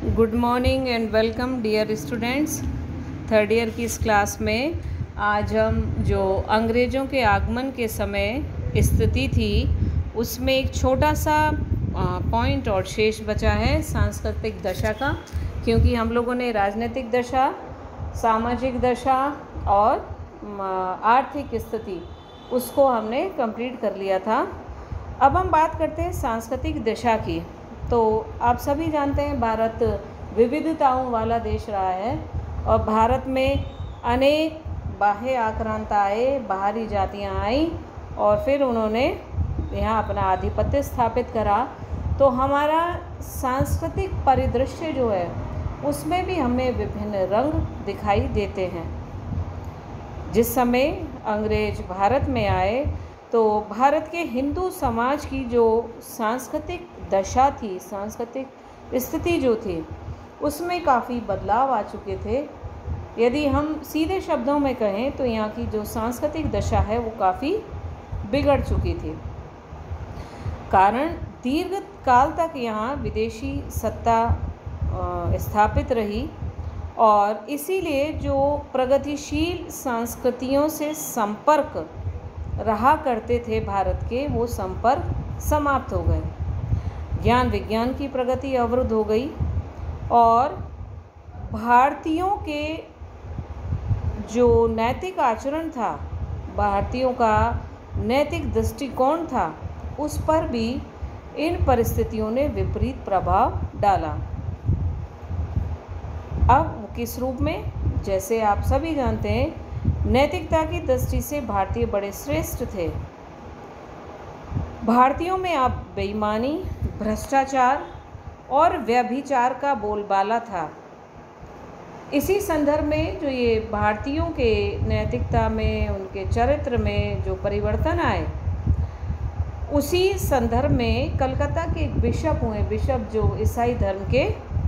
Good morning and welcome dear students. Third year की इस class में आज हम जो अंग्रेज़ों के आगमन के समय स्थिति थी उसमें एक छोटा सा पॉइंट और शेष बचा है सांस्कृतिक दशा का, क्योंकि हम लोगों ने राजनीतिक दशा, सामाजिक दशा और आर्थिक स्थिति उसको हमने कंप्लीट कर लिया था। अब हम बात करते हैं सांस्कृतिक दशा की। तो आप सभी जानते हैं भारत विविधताओं वाला देश रहा है और भारत में अनेक बाह्य आक्रांत आए, बाहरी जातियां आईं और फिर उन्होंने यहाँ अपना आधिपत्य स्थापित करा। तो हमारा सांस्कृतिक परिदृश्य जो है उसमें भी हमें विभिन्न रंग दिखाई देते हैं। जिस समय अंग्रेज भारत में आए तो भारत के हिंदू समाज की जो सांस्कृतिक दशा थी, सांस्कृतिक स्थिति जो थी, उसमें काफ़ी बदलाव आ चुके थे। यदि हम सीधे शब्दों में कहें तो यहाँ की जो सांस्कृतिक दशा है वो काफ़ी बिगड़ चुकी थी। कारण दीर्घ काल तक यहाँ विदेशी सत्ता स्थापित रही और इसीलिए जो प्रगतिशील संस्कृतियों से संपर्क रहा करते थे भारत के, वो संपर्क समाप्त हो गए। ज्ञान विज्ञान की प्रगति अवरुद्ध हो गई और भारतीयों के जो नैतिक आचरण था, भारतीयों का नैतिक दृष्टिकोण था, उस पर भी इन परिस्थितियों ने विपरीत प्रभाव डाला। अब किस रूप में? जैसे आप सभी जानते हैं, नैतिकता की दृष्टि से भारतीय बड़े श्रेष्ठ थे। भारतीयों में अब बेईमानी, भ्रष्टाचार और व्यभिचार का बोलबाला था। इसी संदर्भ में जो ये भारतीयों के नैतिकता में, उनके चरित्र में जो परिवर्तन आए, उसी संदर्भ में कलकत्ता के एक बिशप हुए, बिशप जो ईसाई धर्म के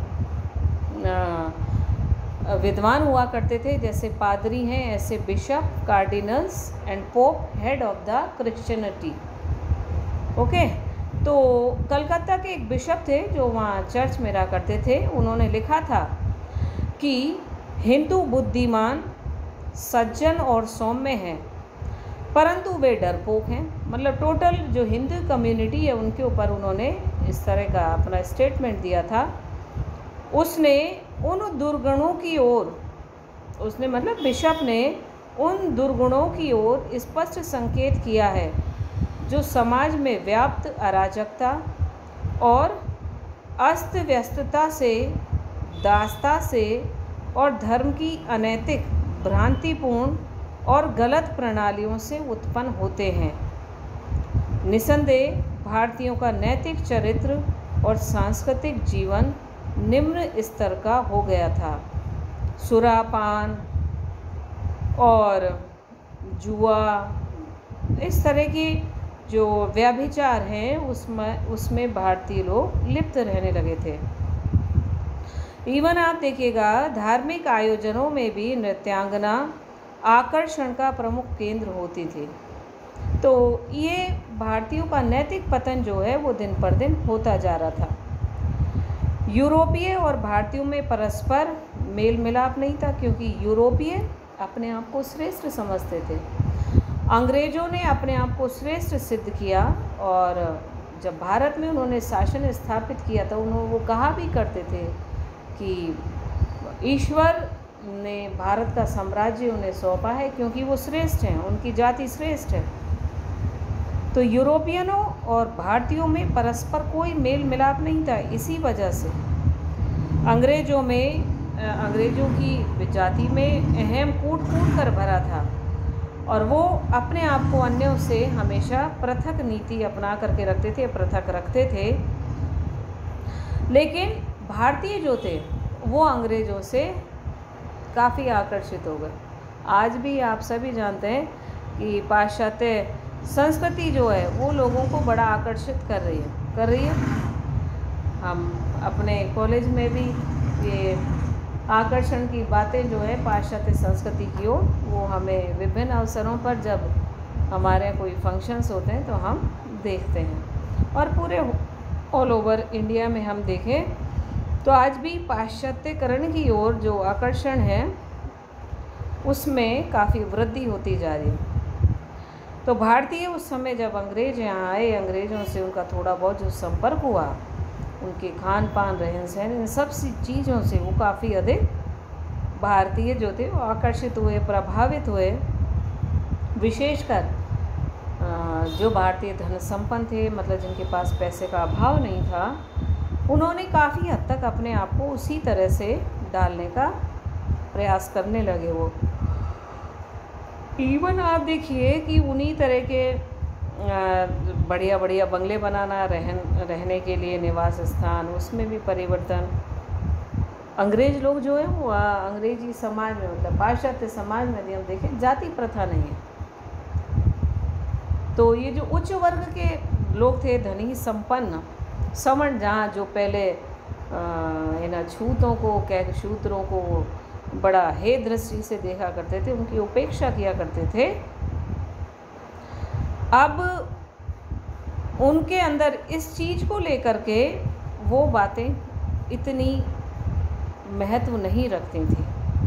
विद्वान हुआ करते थे। जैसे पादरी हैं ऐसे bishop, cardinals and pope, head of the Christianity. Okay, तो कलकत्ता के एक बिशप थे जो वहाँ चर्च में रहा करते थे। उन्होंने लिखा था कि हिंदू बुद्धिमान, सज्जन और सौम्य हैं, परंतु वे डरपोक हैं। मतलब टोटल जो हिंदू कम्युनिटी है उनके ऊपर उन्होंने इस तरह का अपना स्टेटमेंट दिया था। उसने उन दुर्गुणों की ओर, उसने मतलब बिशप ने उन दुर्गुणों की ओर स्पष्ट संकेत किया है जो समाज में व्याप्त अराजकता और अस्त व्यस्तता से, दासता से और धर्म की अनैतिक, भ्रांतिपूर्ण और गलत प्रणालियों से उत्पन्न होते हैं। निसंदेह भारतीयों का नैतिक चरित्र और सांस्कृतिक जीवन निम्न स्तर का हो गया था। सुरापान और जुआ, इस तरह की जो व्यभिचार हैं उसमें भारतीय लोग लिप्त रहने लगे थे। इवन आप देखिएगा धार्मिक आयोजनों में भी नृत्यांगना आकर्षण का प्रमुख केंद्र होती थी। तो ये भारतीयों का नैतिक पतन जो है वो दिन पर दिन होता जा रहा था। यूरोपीय और भारतीयों में परस्पर मेल मिलाप नहीं था, क्योंकि यूरोपीय अपने आप को श्रेष्ठ समझते थे। अंग्रेज़ों ने अपने आप को श्रेष्ठ सिद्ध किया और जब भारत में उन्होंने शासन स्थापित किया तो वो कहा भी करते थे कि ईश्वर ने भारत का साम्राज्य उन्हें सौंपा है क्योंकि वो श्रेष्ठ हैं, उनकी जाति श्रेष्ठ है। तो यूरोपियनों और भारतीयों में परस्पर कोई मेल मिलाप नहीं था। इसी वजह से अंग्रेज़ों की जाति में अहम कूट कर भरा था और वो अपने आप को अन्यों से हमेशा पृथक नीति अपना करके रखते थे, पृथक रखते थे। लेकिन भारतीय जो थे वो अंग्रेज़ों से काफ़ी आकर्षित हो गए। आज भी आप सभी जानते हैं कि पाश्चात्य संस्कृति जो है वो लोगों को बड़ा आकर्षित कर रही है। हम अपने कॉलेज में भी ये आकर्षण की बातें जो है पाश्चात्य संस्कृति की ओर, वो हमें विभिन्न अवसरों पर जब हमारे कोई फंक्शंस होते हैं तो हम देखते हैं। और पूरे ऑल ओवर इंडिया में हम देखें तो आज भी पाश्चात्यकरण की ओर जो आकर्षण है उसमें काफ़ी वृद्धि होती जा रही है। तो भारतीय उस समय जब अंग्रेज यहाँ आए, अंग्रेज़ों से उनका थोड़ा बहुत जो संपर्क हुआ, उनके खान पान, रहन सहन, इन सब सी चीज़ों से वो काफ़ी अधिक भारतीय जो थे वो आकर्षित हुए, प्रभावित हुए। विशेषकर जो भारतीय धन संपन्न थे, मतलब जिनके पास पैसे का अभाव नहीं था, उन्होंने काफ़ी हद तक अपने आप को उसी तरह से डालने का प्रयास करने लगे। वो इवन आप देखिए कि उन्हीं तरह के बढ़िया बढ़िया बंगले बनाना, रहने के लिए निवास स्थान, उसमें भी परिवर्तन। अंग्रेज़ लोग जो है वो अंग्रेजी समाज में, मतलब पाश्चात्य समाज में भी हम देखें जाति प्रथा नहीं है। तो ये जो उच्च वर्ग के लोग थे, धनी संपन्न सवर्ण, जहाँ जो पहले इन छूतों को, शूद्रों को बड़ा हे दृष्टि से देखा करते थे, उनकी उपेक्षा किया करते थे, अब उनके अंदर इस चीज़ को लेकर के वो बातें इतनी महत्व नहीं रखती थी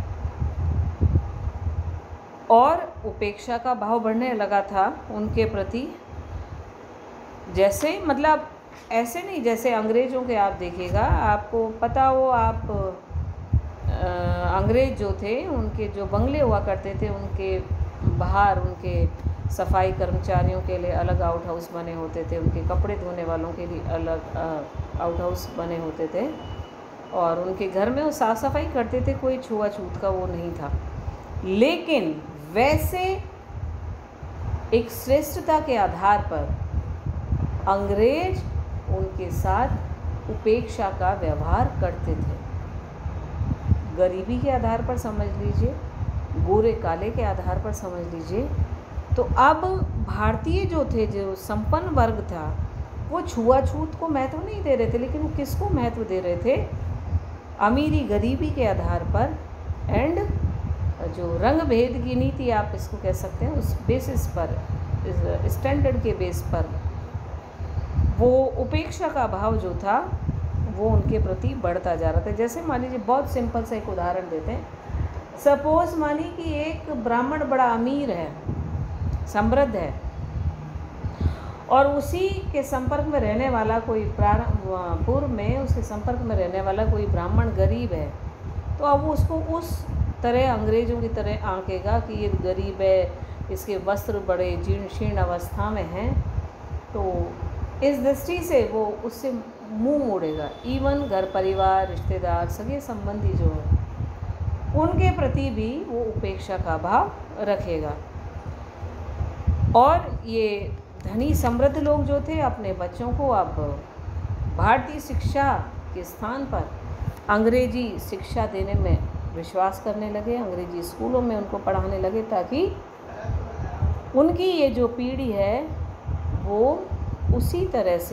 और उपेक्षा का भाव बढ़ने लगा था उनके प्रति। जैसे मतलब ऐसे नहीं जैसे अंग्रेज़ों के आप देखिएगा, आपको पता हो, आप अंग्रेज़ जो थे उनके जो बंगले हुआ करते थे, उनके बाहर उनके सफाई कर्मचारियों के लिए अलग आउट हाउस बने होते थे, उनके कपड़े धोने वालों के लिए अलग आउट हाउस बने होते थे, और उनके घर में वो साफ़ सफाई करते थे, कोई छुआछूत का वो नहीं था। लेकिन वैसे एक श्रेष्ठता के आधार पर अंग्रेज उनके साथ उपेक्षा का व्यवहार करते थे। गरीबी के आधार पर समझ लीजिए, गोरे काले के आधार पर समझ लीजिए। तो अब भारतीय जो थे, जो संपन्न वर्ग था, वो छुआछूत को महत्व नहीं दे रहे थे, लेकिन वो किसको महत्व दे रहे थे? अमीरी गरीबी के आधार पर एंड जो रंग भेद की नीति आप इसको कह सकते हैं, उस बेसिस पर, इस स्टैंडर्ड के बेस पर वो उपेक्षा का भाव जो था वो उनके प्रति बढ़ता जा रहा था। जैसे मान लीजिए, बहुत सिंपल सा एक उदाहरण देते हैं। सपोज़ मानिए कि एक ब्राह्मण बड़ा अमीर है, समृद्ध है, और उसी के संपर्क में रहने वाला कोई पूर्व में उसके संपर्क में रहने वाला कोई ब्राह्मण गरीब है, तो अब उसको उस तरह अंग्रेज़ों की तरह आंकेगा कि ये गरीब है, इसके वस्त्र बड़े जीर्ण शीर्ण अवस्था में हैं, तो इस दृष्टि से वो उससे मुंह मोड़ेगा। इवन घर परिवार, रिश्तेदार, सगे संबंधी जो है उनके प्रति भी वो उपेक्षा का भाव रखेगा। और ये धनी समृद्ध लोग जो थे, अपने बच्चों को अब भारतीय शिक्षा के स्थान पर अंग्रेजी शिक्षा देने में विश्वास करने लगे, अंग्रेजी स्कूलों में उनको पढ़ाने लगे, ताकि उनकी ये जो पीढ़ी है वो उसी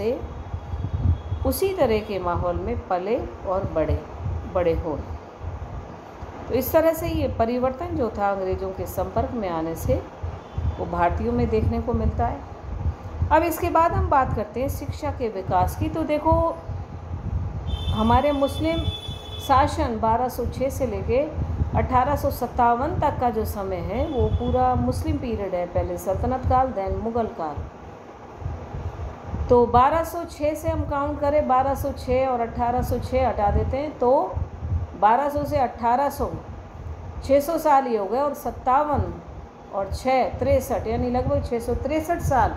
तरह के माहौल में पले और बड़े हो। तो इस तरह से ये परिवर्तन जो था अंग्रेज़ों के संपर्क में आने से, वो भारतीयों में देखने को मिलता है। अब इसके बाद हम बात करते हैं शिक्षा के विकास की। तो देखो, हमारे मुस्लिम शासन 1206 से लेके 1857 तक का जो समय है वो पूरा मुस्लिम पीरियड है। पहले सल्तनत काल, देन मुग़ल काल। तो 1206 से हम काउंट करें, 1206 और 1806 हटा देते हैं, तो 1200 से 1800 600 साल ही हो गए, और 57 और 6 63, यानी लगभग 663 साल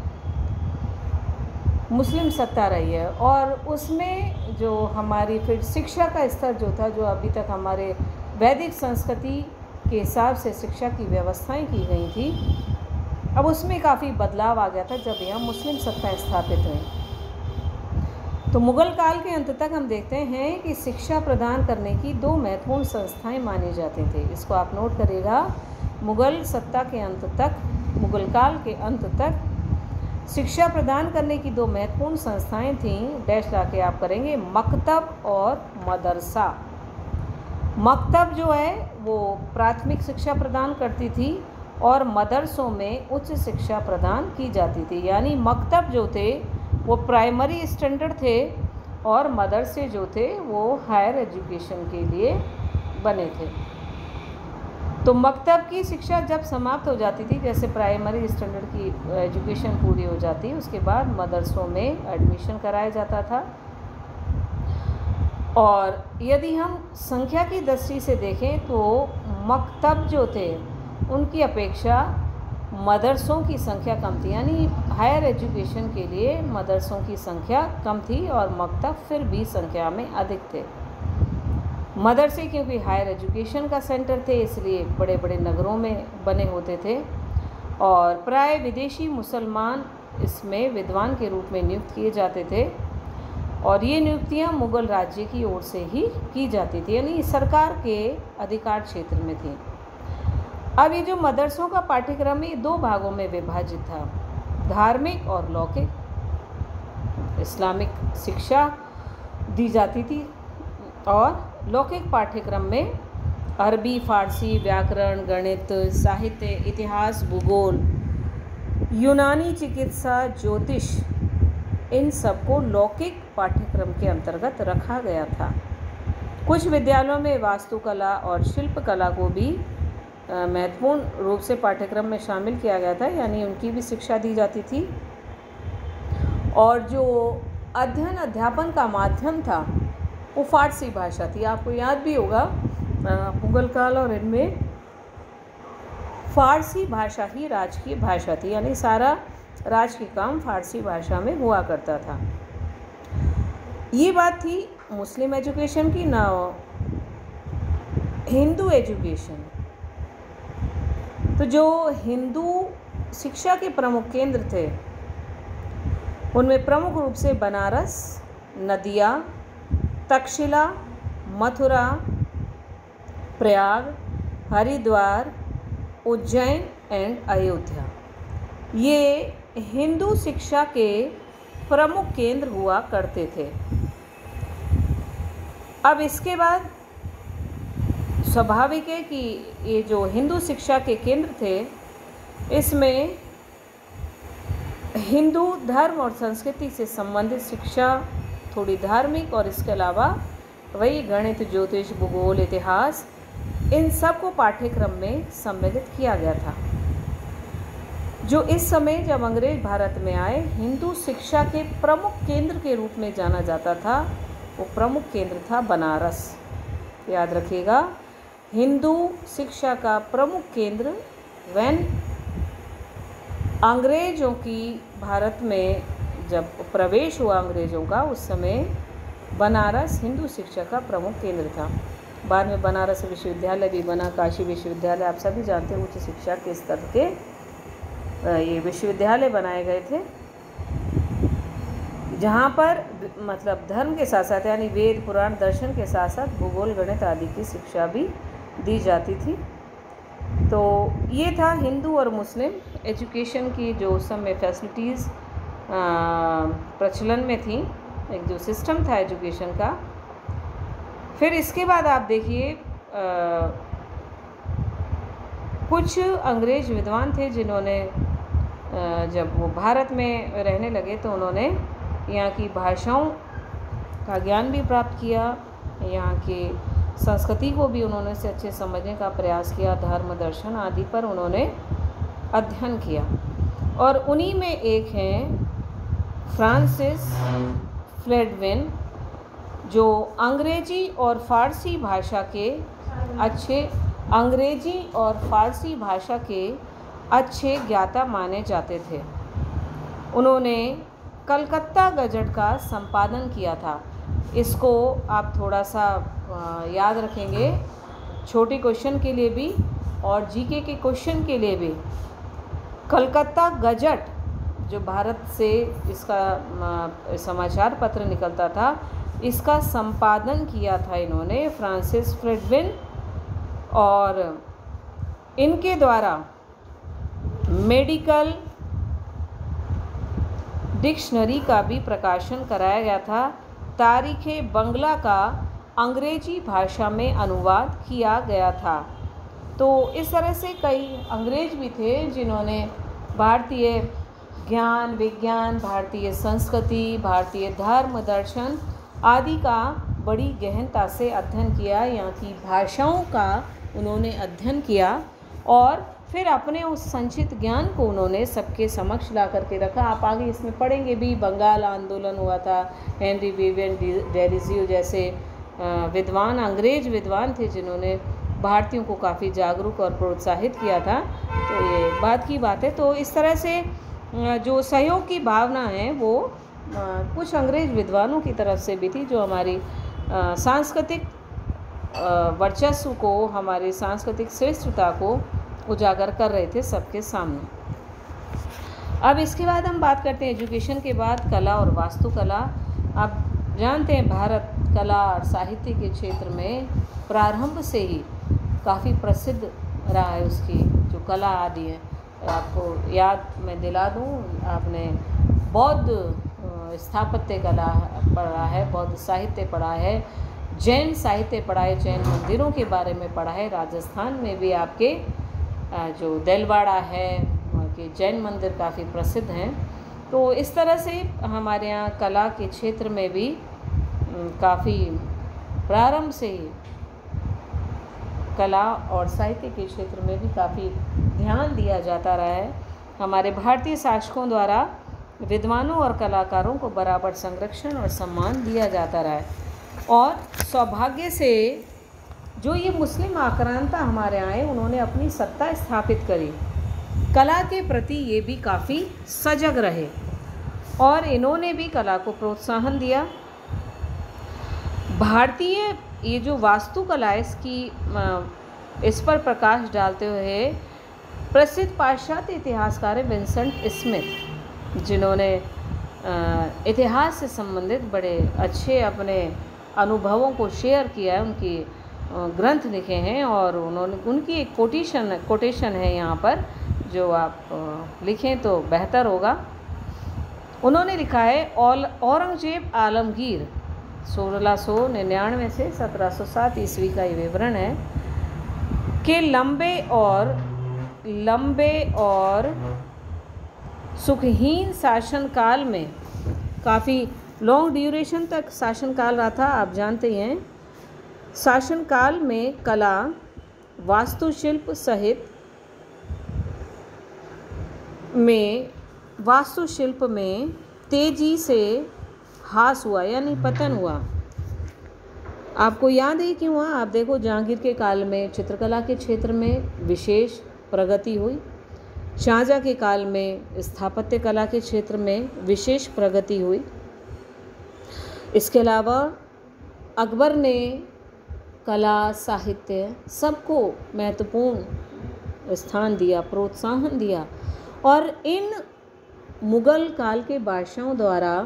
मुस्लिम सत्ता रही है। और उसमें जो हमारी फिर शिक्षा का स्तर जो था, जो अभी तक हमारे वैदिक संस्कृति के हिसाब से शिक्षा की व्यवस्थाएं की गई थी, अब उसमें काफ़ी बदलाव आ गया था जब यहाँ मुस्लिम सत्ताएं स्थापित हुई। तो मुग़ल काल के अंत तक हम देखते हैं कि शिक्षा प्रदान करने की 2 महत्वपूर्ण संस्थाएं मानी जाती थी। इसको आप नोट करिएगा। मुग़ल सत्ता के अंत तक, मुग़ल काल के अंत तक शिक्षा प्रदान करने की 2 महत्वपूर्ण संस्थाएं थीं। डैश ला के आप करेंगे, मकतब और मदरसा। मकतब जो है वो प्राथमिक शिक्षा प्रदान करती थी, और मदरसों में उच्च शिक्षा प्रदान की जाती थी। यानी मकतब जो थे वो प्राइमरी स्टैंडर्ड थे, और मदरसे जो थे वो हायर एजुकेशन के लिए बने थे। तो मकतब की शिक्षा जब समाप्त हो जाती थी, जैसे प्राइमरी स्टैंडर्ड की एजुकेशन पूरी हो जाती, उसके बाद मदरसों में एडमिशन कराया जाता था। और यदि हम संख्या की दृष्टि से देखें तो मकतब जो थे उनकी अपेक्षा मदरसों की संख्या कम थी, यानी हायर एजुकेशन के लिए मदरसों की संख्या कम थी और मकतब फिर भी संख्या में अधिक थे। मदरसे क्योंकि हायर एजुकेशन का सेंटर थे, इसलिए बड़े बड़े नगरों में बने होते थे और प्राय विदेशी मुसलमान इसमें विद्वान के रूप में नियुक्त किए जाते थे और ये नियुक्तियां मुग़ल राज्य की ओर से ही की जाती थी, यानी सरकार के अधिकार क्षेत्र में थी। अब ये जो मदरसों का पाठ्यक्रम है, 2 भागों में विभाजित था, धार्मिक और लौकिक। इस्लामिक शिक्षा दी जाती थी और लौकिक पाठ्यक्रम में अरबी, फ़ारसी, व्याकरण, गणित, साहित्य, इतिहास, भूगोल, यूनानी चिकित्सा, ज्योतिष, इन सबको लौकिक पाठ्यक्रम के अंतर्गत रखा गया था। कुछ विद्यालयों में वास्तुकला और शिल्पकला को भी महत्वपूर्ण रूप से पाठ्यक्रम में शामिल किया गया था, यानी उनकी भी शिक्षा दी जाती थी। और जो अध्ययन अध्यापन का माध्यम था वो फ़ारसी भाषा थी। आपको याद भी होगा मुग़ल काल और इनमें फ़ारसी भाषा ही राजकीय भाषा थी, यानी सारा राजकीय काम फ़ारसी भाषा में हुआ करता था। ये बात थी मुस्लिम एजुकेशन की। ना हिंदू एजुकेशन, तो जो हिंदू शिक्षा के प्रमुख केंद्र थे उनमें प्रमुख रूप से बनारस, नदिया, तक्षशिला, मथुरा, प्रयाग, हरिद्वार, उज्जैन एंड अयोध्या, ये हिंदू शिक्षा के प्रमुख केंद्र हुआ करते थे। अब इसके बाद स्वाभाविक है कि ये जो हिंदू शिक्षा के केंद्र थे, इसमें हिंदू धर्म और संस्कृति से संबंधित शिक्षा, थोड़ी धार्मिक, और इसके अलावा वही गणित, ज्योतिष, भूगोल, इतिहास, इन सब को पाठ्यक्रम में सम्मिलित किया गया था। जो इस समय जब अंग्रेज भारत में आए, हिंदू शिक्षा के प्रमुख केंद्र के रूप में जाना जाता था, वो प्रमुख केंद्र था बनारस। याद रखिएगा, हिंदू शिक्षा का प्रमुख केंद्र वैन अंग्रेज़ों की भारत में जब प्रवेश हुआ अंग्रेज़ों का, उस समय बनारस हिंदू शिक्षा का प्रमुख केंद्र था। बाद में बनारस विश्वविद्यालय भी बना, काशी विश्वविद्यालय, आप सभी जानते हैं, उच्च शिक्षा के स्तर के ये विश्वविद्यालय बनाए गए थे, जहाँ पर मतलब धर्म के साथ साथ, यानी वेद, पुराण, दर्शन के साथ साथ भूगोल, गणित आदि की शिक्षा भी दी जाती थी। तो ये था हिंदू और मुस्लिम एजुकेशन की जो उस समय फैसिलिटीज़ प्रचलन में थी, एक जो सिस्टम था एजुकेशन का। फिर इसके बाद आप देखिए कुछ अंग्रेज विद्वान थे जिन्होंने जब वो भारत में रहने लगे तो उन्होंने यहाँ की भाषाओं का ज्ञान भी प्राप्त किया, यहाँ के संस्कृति को भी उन्होंने से अच्छे समझने का प्रयास किया, धर्म, दर्शन आदि पर उन्होंने अध्ययन किया। और उन्हीं में एक हैं फ्रांसिस फ्रेडविन, जो अंग्रेजी और फ़ारसी भाषा के अच्छे ज्ञाता माने जाते थे। उन्होंने कलकत्ता गजट का संपादन किया था। इसको आप थोड़ा सा याद रखेंगे, छोटी क्वेश्चन के लिए भी और जीके के क्वेश्चन के लिए भी। कलकत्ता गजट जो भारत से इसका समाचार पत्र निकलता था, इसका संपादन किया था इन्होंने फ्रांसिस फ्रेडविन, और इनके द्वारा मेडिकल डिक्शनरी का भी प्रकाशन कराया गया था। तारीख़े बंगला का अंग्रेजी भाषा में अनुवाद किया गया था। तो इस तरह से कई अंग्रेज भी थे जिन्होंने भारतीय ज्ञान, विज्ञान, भारतीय संस्कृति, भारतीय धर्म, दर्शन आदि का बड़ी गहनता से अध्ययन किया, यहाँ की भाषाओं का उन्होंने अध्ययन किया और फिर अपने उस संचित ज्ञान को उन्होंने सबके समक्ष ला करके रखा। आप आगे इसमें पढ़ेंगे भी, बंगाल आंदोलन हुआ था, हेनरी विवियन डेरिजियो जैसे विद्वान, अंग्रेज विद्वान थे जिन्होंने भारतीयों को काफ़ी जागरूक और प्रोत्साहित किया था। तो ये बात की बात है। तो इस तरह से जो सहयोग की भावना है वो कुछ अंग्रेज विद्वानों की तरफ से भी थी, जो हमारी सांस्कृतिक वर्चस्व को, हमारी सांस्कृतिक श्रेष्ठता को उजागर कर रहे थे सबके सामने। अब इसके बाद हम बात करते हैं एजुकेशन के बाद कला और वास्तुकला। आप जानते हैं भारत कला और साहित्य के क्षेत्र में प्रारंभ से ही काफ़ी प्रसिद्ध रहा है। उसकी जो कला आदि है, आपको याद मैं दिला दूँ, आपने बौद्ध स्थापत्य कला पढ़ा है, बौद्ध साहित्य पढ़ा है, जैन साहित्य पढ़ा है, जैन मंदिरों के बारे में पढ़ा है। राजस्थान में भी आपके जो देलवाड़ा है, वहाँ के जैन मंदिर काफ़ी प्रसिद्ध हैं। तो इस तरह से हमारे यहाँ कला के क्षेत्र में भी काफ़ी प्रारंभ से ही कला और साहित्य के क्षेत्र में भी काफ़ी ध्यान दिया जाता रहा है। हमारे भारतीय शासकों द्वारा विद्वानों और कलाकारों को बराबर संरक्षण और सम्मान दिया जाता रहा है। और सौभाग्य से जो ये मुस्लिम आक्रांता हमारे यहाँ आए, उन्होंने अपनी सत्ता स्थापित करी, कला के प्रति ये भी काफ़ी सजग रहे और इन्होंने भी कला को प्रोत्साहन दिया। भारतीय ये जो वास्तुकला है, इस पर प्रकाश डालते हुए प्रसिद्ध पाश्चात्य इतिहासकार विंसेंट स्मिथ, जिन्होंने इतिहास से संबंधित बड़े अच्छे अपने अनुभवों को शेयर किया है, उनकी ग्रंथ लिखे हैं और उनकी एक कोटेशन है यहाँ पर, जो आप लिखें तो बेहतर होगा। उन्होंने लिखा है, औरंगजेब आलमगीर 1699 से 1707 ईस्वी का ये विवरण है कि लंबे और सुखहीन शासनकाल में, काफ़ी लॉन्ग ड्यूरेशन तक शासनकाल रहा था, आप जानते ही हैं। शासनकाल में कला, वास्तुशिल्प में तेजी से ह्रास हुआ, यानी पतन हुआ। आपको याद है क्यों हुआ? आप देखो, जहांगीर के काल में चित्रकला के क्षेत्र में विशेष प्रगति हुई, शाहजहाँ के काल में स्थापत्य कला के क्षेत्र में विशेष प्रगति हुई। इसके अलावा अकबर ने कला, साहित्य सबको महत्वपूर्ण स्थान दिया, प्रोत्साहन दिया और इन मुग़ल काल के बादशाहों द्वारा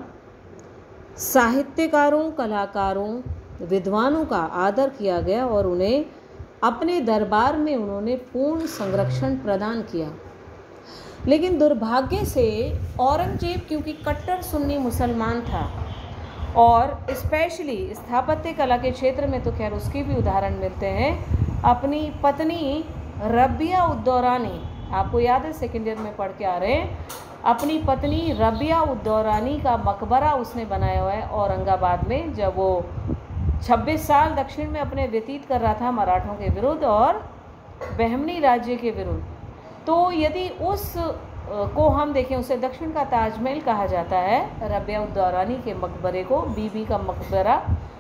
साहित्यकारों, कलाकारों, विद्वानों का आदर किया गया और उन्हें अपने दरबार में उन्होंने पूर्ण संरक्षण प्रदान किया। लेकिन दुर्भाग्य से औरंगजेब, क्योंकि कट्टर सुन्नी मुसलमान था और स्पेशली स्थापत्य कला के क्षेत्र में तो खैर उसके भी उदाहरण मिलते हैं, अपनी पत्नी रबिया उद्दौरानी, आपको याद है सेकेंड ईयर में पढ़ के आ रहे हैं, अपनी पत्नी रबिया उद्दौरानी का मकबरा उसने बनाया हुआ है औरंगाबाद में, जब वो 26 साल दक्षिण में अपने व्यतीत कर रहा था मराठों के विरुद्ध और बहमनी राज्य के विरुद्ध। तो यदि उस को हम देखें, उसे दक्षिण का ताजमहल कहा जाता है, रबिया उद्दौरानी के मकबरे को बीबी का मकबरा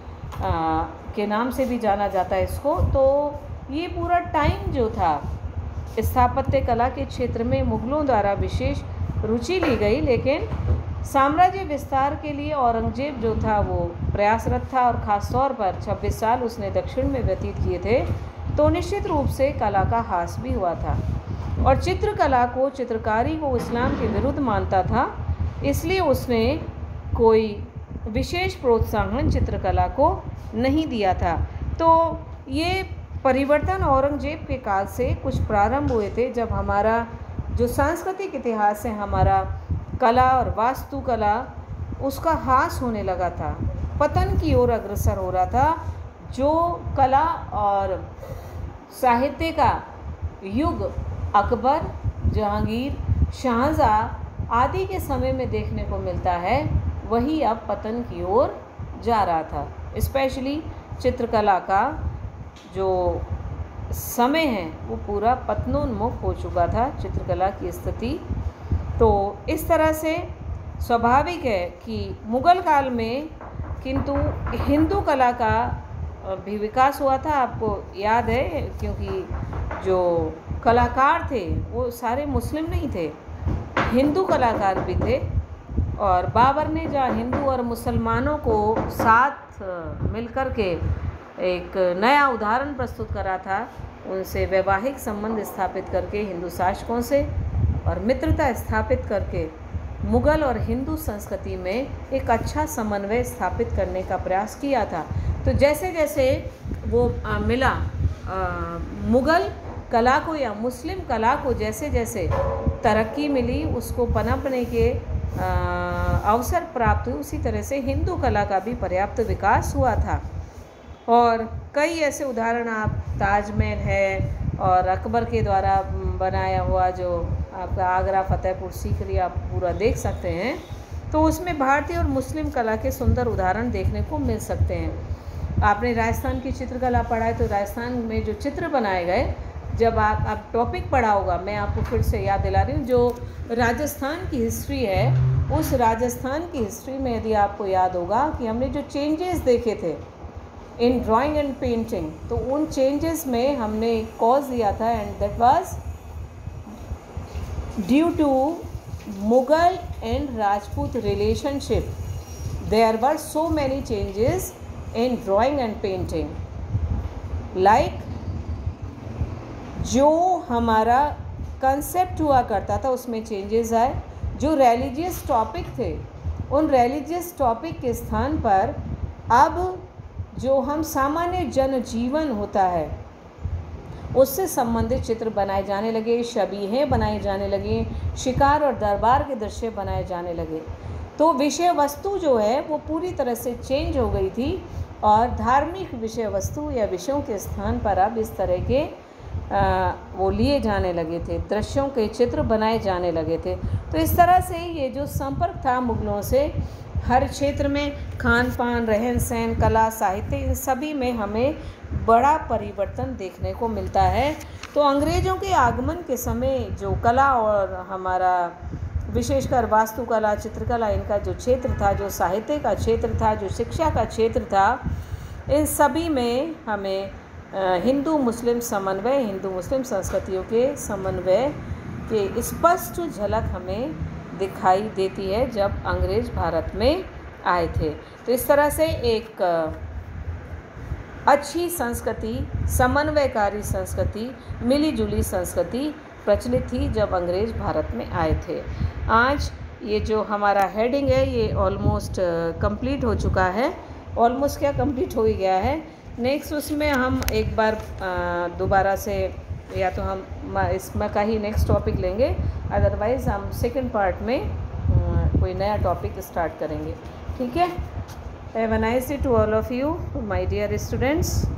के नाम से भी जाना जाता है इसको। तो ये पूरा टाइम जो था स्थापत्य कला के क्षेत्र में मुग़लों द्वारा विशेष रुचि ली गई, लेकिन साम्राज्य विस्तार के लिए औरंगजेब जो था वो प्रयासरत था और ख़ास तौर पर 26 साल उसने दक्षिण में व्यतीत किए थे, तो निश्चित रूप से कला का ह्रास भी हुआ था और चित्रकला को, चित्रकारी को इस्लाम के विरुद्ध मानता था, इसलिए उसने कोई विशेष प्रोत्साहन चित्रकला को नहीं दिया था। तो ये परिवर्तन औरंगजेब के काल से कुछ प्रारंभ हुए थे, जब हमारा जो सांस्कृतिक इतिहास है, हमारा कला और वास्तुकला, उसका ह्रास होने लगा था, पतन की ओर अग्रसर हो रहा था। जो कला और साहित्य का युग अकबर, जहांगीर, शाहजहाँ आदि के समय में देखने को मिलता है, वही अब पतन की ओर जा रहा था। स्पेशली चित्रकला का जो समय है वो पूरा पतनोन्मुख हो चुका था, चित्रकला की स्थिति। तो इस तरह से स्वाभाविक है कि मुग़ल काल में किंतु हिंदू कला का भी विकास हुआ था। आपको याद है, क्योंकि जो कलाकार थे वो सारे मुस्लिम नहीं थे, हिंदू कलाकार भी थे। और बाबर ने जहाँ हिंदू और मुसलमानों को साथ मिलकर के एक नया उदाहरण प्रस्तुत करा था, उनसे वैवाहिक संबंध स्थापित करके हिंदू शासकों से और मित्रता स्थापित करके मुग़ल और हिंदू संस्कृति में एक अच्छा समन्वय स्थापित करने का प्रयास किया था। तो जैसे जैसे वो मिला मुग़ल कला को या मुस्लिम कला को जैसे जैसे तरक्की मिली, उसको पनपने के अवसर प्राप्त हुए, उसी तरह से हिंदू कला का भी पर्याप्त विकास हुआ था। और कई ऐसे उदाहरण, आप ताजमहल है और अकबर के द्वारा बनाया हुआ जो आपका आगरा फतेहपुर सीकरी आप पूरा देख सकते हैं, तो उसमें भारतीय और मुस्लिम कला के सुंदर उदाहरण देखने को मिल सकते हैं। आपने राजस्थान की चित्रकला पढ़ा है, तो राजस्थान में जो चित्र बनाए गए, जब आप टॉपिक पढ़ा होगा, मैं आपको फिर से याद दिला रही हूँ, जो राजस्थान की हिस्ट्री है, उस राजस्थान की हिस्ट्री में यदि आपको याद होगा कि हमने जो चेंजेस देखे थे इन ड्राइंग एंड पेंटिंग, तो उन चेंजेस में हमने कॉज दिया था, and that was due to Mughal and Rajput relationship. There were so many changes in drawing and painting, like जो हमारा कंसेप्ट हुआ करता था उसमें चेंजेस आए। जो रिलीजियस टॉपिक थे, उन रिलीजियस टॉपिक के स्थान पर अब जो हम सामान्य जनजीवन होता है उससे संबंधित चित्र बनाए जाने लगे, शबीहें बनाई जाने लगी, शिकार और दरबार के दृश्य बनाए जाने लगे। तो विषय वस्तु जो है वो पूरी तरह से चेंज हो गई थी, और धार्मिक विषय वस्तु या विषयों के स्थान पर अब इस तरह के वो लिए जाने लगे थे, दृश्यों के चित्र बनाए जाने लगे थे। तो इस तरह से ये जो संपर्क था मुग़लों से, हर क्षेत्र में खान पान, रहन सहन, कला, साहित्य, इन सभी में हमें बड़ा परिवर्तन देखने को मिलता है। तो अंग्रेज़ों के आगमन के समय जो कला और हमारा विशेषकर वास्तुकला, चित्रकला, इनका जो क्षेत्र था, जो साहित्य का क्षेत्र था, जो शिक्षा का क्षेत्र था, इन सभी में हमें हिंदू मुस्लिम समन्वय, हिंदू मुस्लिम संस्कृतियों के समन्वय के स्पष्ट झलक हमें दिखाई देती है जब अंग्रेज़ भारत में आए थे। तो इस तरह से एक अच्छी संस्कृति, समन्वयकारी संस्कृति, मिलीजुली संस्कृति प्रचलित थी जब अंग्रेज़ भारत में आए थे। आज ये जो हमारा हेडिंग है ये ऑलमोस्ट कंप्लीट हो चुका है, ऑलमोस्ट क्या कंप्लीट हो ही गया है। नेक्स्ट उसमें हम एक बार दोबारा से, या तो हम इसमें का ही नेक्स्ट टॉपिक लेंगे, अदरवाइज़ हम सेकंड पार्ट में कोई नया टॉपिक स्टार्ट करेंगे। ठीक है। Have a nice day to all of you my dear students.